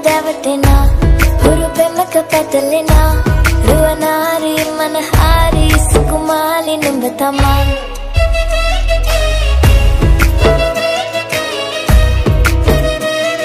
දැවටෙනා හුරු පෙමක පැටලෙනා රුවනාරි මනහාරි සුකුමාලි නුඹ තමා